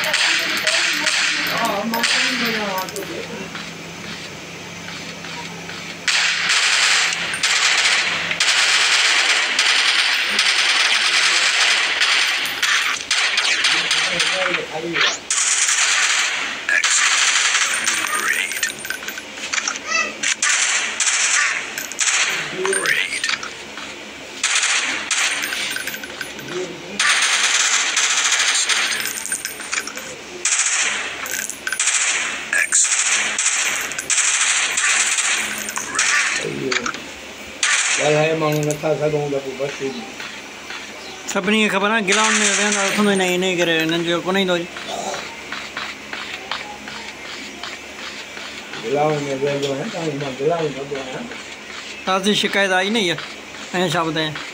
सभिनी खे ख़बर आहे गिलाउंड में वेहंदा उथंदो न इन करे हिननि जो कोन ईंदो ताज़ी शिकायत आई न इहा ऐं छा ॿुधायां।